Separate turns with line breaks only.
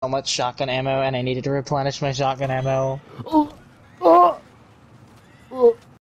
much shotgun ammo, and I needed to replenish my shotgun ammo.
Oh,